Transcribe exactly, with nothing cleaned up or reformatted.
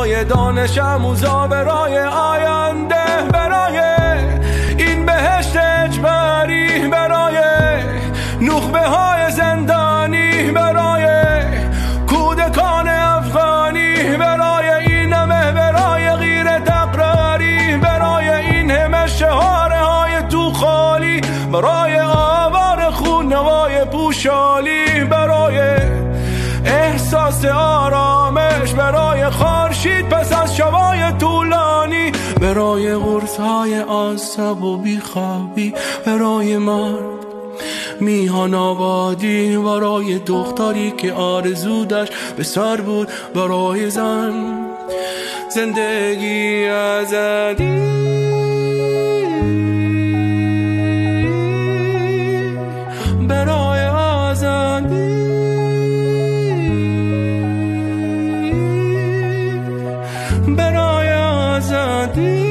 برای دانش آموزا، برای آینده، برای این بهشت اجباری، برای نخبه های زندانی، برای کودکان افغانی، برای این همه، برای غیر تقراری، برای این همه شعاره های تو خالی، برای آوار خون نوای پوشالی، برای احساس آرامش، برای خورشید پس از شبای طولانی، برای قرص های عصب و بیخوابی، برای مرد میهن آبادی، برای دختری که آرزو داشت به سر بود، برای زن زندگی آزادی، برای آزادی، برای آزادی.